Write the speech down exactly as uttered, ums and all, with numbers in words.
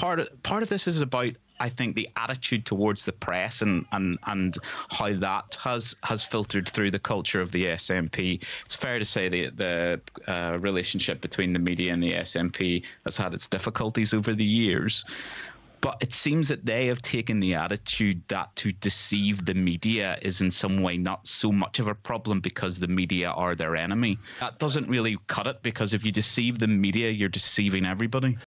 part of, part of this is about, I think, the attitude towards the press and, and, and how that has has filtered through the culture of the S N P. It's fair to say the the uh, relationship between the media and the S N P has had its difficulties over the years. But it seems that they have taken the attitude that to deceive the media is in some way not so much of a problem because the media are their enemy. That doesn't really cut it, because if you deceive the media, you're deceiving everybody.